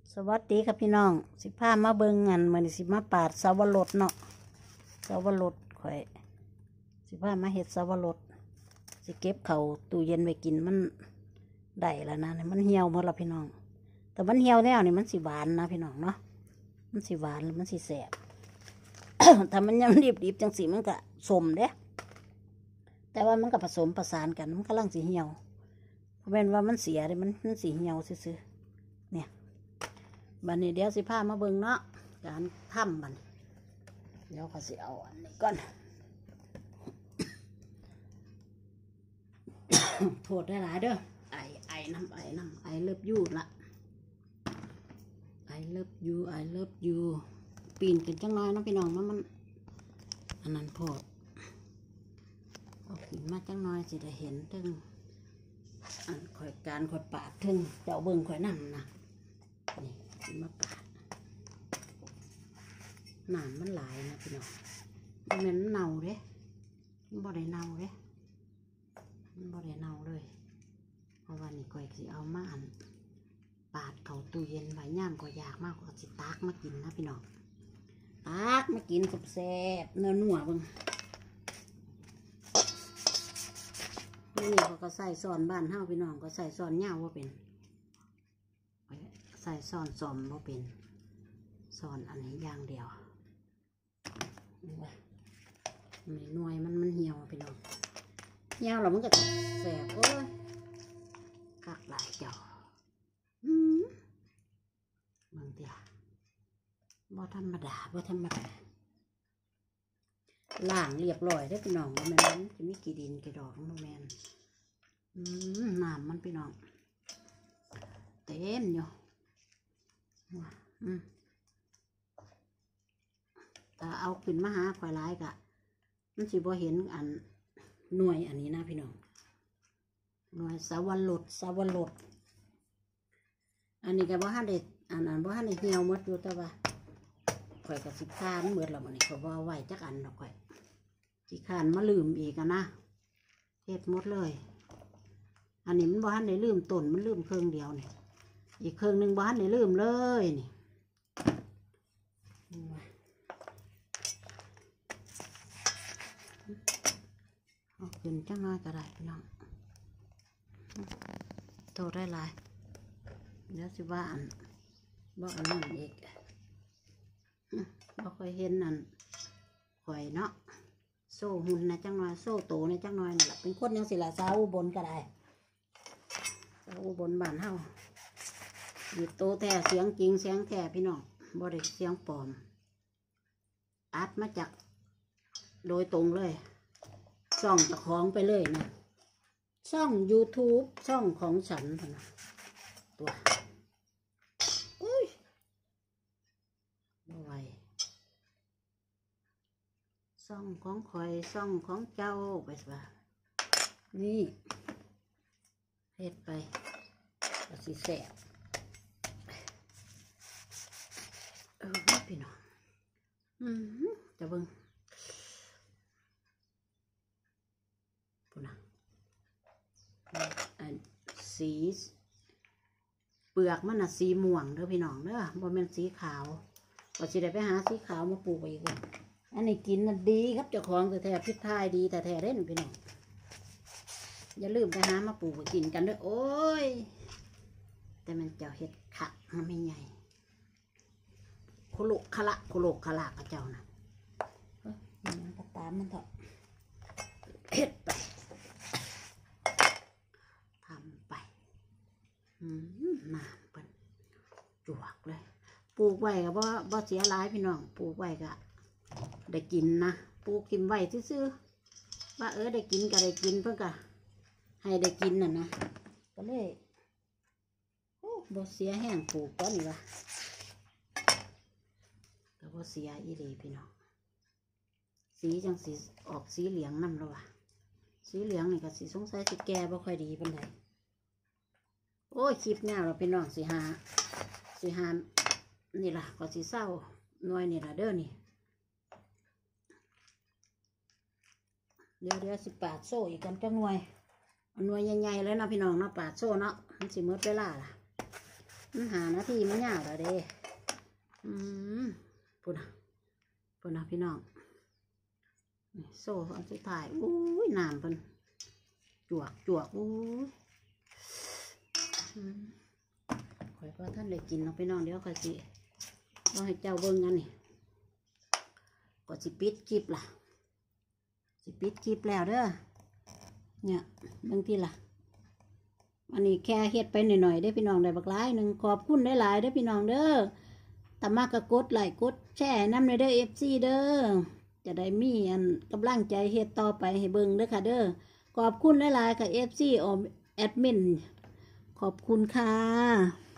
สวัสดีครับพี่น้องสิพามาเบิ่งงานมื้อนี้สิมาปาดสาวรสเนาะสาวรสข่อยสิพามาเฮ็ดสาวรสสิเก็บเข้าตู้เย็นไว้กินมันได้แล้วนะมันเหี่ยวหมดแล้วพี่น้องแต่มันเหี่ยวแล้วนี่มันสิหวานนะพี่น้องเนาะมันสิหวานแล้วมันสิแสบ ถ้ามันยังดิบๆจังสิมันก็สมเด้แต่ว่ามันก็ผสมประสานกันมันกำลังสิเหี่ยวเพราะเป็นว่ามันเสียเลยมันสิเหี่ยวซื่อๆเนี่ยบัดนี้เดี๋ยวสิพามาเบิ่งเนาะการทำมันเดี๋ยวก็สิเอาอันนี้ก่อน โทษได้หลายเด้อไอน้ำไอเลิฟยูละไอเลิฟยูปีนกันจังน้อยเนาะพี่น้องมันอันนั้นโพดเอาขึ้นมาจังน้อยสิได้เห็นถึงอันข่อยปาดถึงเจ้าเบิ่งข่อยนั่นนะนี่ขึ้นมาปาดน้ำมันหลายนะพี่น้องมันเน่าเด้มันบ่ได้เน่าเด้มันบ่ได้เน่าเลยเพราะว่านี่ข่อยสิเอามาอันปาดเข้าตู้เย็นไว้ย่ามก็อยากมากก็สิตากมากินนะพี่น้องตากมากินแซ่บๆเนื้อเบิ่งนี่เขาก็ใส่ซอนบ้านเฮาพี่น้องก็ใส่ซอนยาวว่าเป็นใส่ซอนซอมว่าเป็นซอนอันนี้อย่างเดียวนี่หน่วยมันเหี่ยวพี่น้องเหี่ยวแล้วมันก็แสบโอ้ยกักหลายเจ้าบางทีบ่ธรรมดาล่างเรียบร้อยได้พี่น้องบ่แม่นจะมีกี่ดินกี่ดอกบ่แม่นน้ำมันพี่น้องเต็มอยู่แต่เอาขึ้นมาหาควายร้ายกะมันสิบ่เห็นอันหน่วยอันนี้นะพี่น้องหน่วยสาวรสอันนี้ก็บ่ทันได้อันบ่ทันได้เหี่ยวหมดอยู่แต่ว่าข่อยก็สิคานเบิดแล้วมื้อนี้ข่อยบ่เอาไว้จักอันดอกข่อยสิคานมาลืมอีกกันนะเฮ็ดหมดเลยอันนี้มันบ่ทันได้ลืมต้นมันลืมเครื่องเดียวนี่อีกเครื่องนึงบ่ทันได้ลืมเลยนี่เอาขึ้นจังน้อยก็ได้พี่น้องโตได้หลายเดี๋ยวสิว่าอันนั้นอีกบ่ค่อยเห็นนั่นข่อยเนาะโซ่หุ่นนะจังน้อยโซ่โตนะจังน้อยนี่แหละเป็นคนยังสิละสาวอุบลก็ได้สาวอุบลบ้านเฮาอยู่โตแท้เสียงจริงเสียงแท้พี่น้องบ่ได้เสียงปลอมอัดมาจากโดยตรงเลยช่องเจ้าของไปเลยนะช่อง YouTube ช่องของฉันนะตัวอุ้ยบ่ไหวช่องของข่อยช่องของเจ้าไปสิว่านี่เฮ็ดไปก็สิแซ่บพี่น้องจะเบิ่งสีเปลือกมันน่ะสีม่วงเด้อพี่น้องเด้อบ่แม่นสีขาวก็สิได้ไปหาสีขาวมาปลูกอีกอันนี้กินน่ะดีครับเจ้าของแท้ๆพิษทายดีแต่แท้เด้นพี่น้องอย่าลืมไปหามาปลูกไปกินกันด้วยโอ้ยแต่มันเจ้าเฮ็ดขะมันไม่ใหญ่โคโลกขละกับเจ้านะมันก็ตามมันเถอะเฮ็ดไปน้ำเป็นจวกเลยปลูกไว้ก็บ่เสียหลายพี่น้องปลูกไว้ก็ได้กินนะปลูกกินไว้ซื่อๆว่าได้กินก็ได้กินเพื่อก็ให้ได้กินน่ะนะก็เลยบ่เสียแห้งปลูกก็นี่วะก็บ่เสียอีหลีพี่น้องสีจังสีออกสีเหลืองนั่นแล้ววะสีเหลืองนี่ก็สีสงสัยสิแก่บ่ค่อยดีปานใดโอ้ยคลิปแนวเราพี่น้องสิหานี่ล่ะก็สิเศร้าหน่วยนี่ล่ะเด้อนี่เดี๋ยวสิปาดโซ่อีกกันจังหน่วยใหญ่ๆเลยนะพี่น้องเนาะปาดโซ่เนาะมันสิหมดเวลาล่ะมันหานาทีมันยากแล้วเด้พูดนะพี่น้องโซ่อันสุดท้ายอุ้ยน้ำเพิ่นจวกอุ้ยข่อยก็ท่านได้กินเนาะพี่น้องเดี๋ยวข่อยสิว่าให้เจ้าเบิ่งกันนี่ก็สิปิดคลิปล่ะสิปิดคลิปแล้วเด้อเนี่ยบางทีล่ะอันนี้แค่เฮ็ดไปหน่อยๆได้พี่น้องได้บักหลายหนึ่งขอบคุณหลายๆได้พี่น้องเด้อตามากระกดไลค์กดแชร์น้ำในเด้อ FC เด้อจะได้มีอันกำลังใจเฮ็ดต่อไปให้เบิ่งเด้อค่ะเด้อขอบคุณหลายๆค่ะ FC แอดมินขอบคุณค่ะ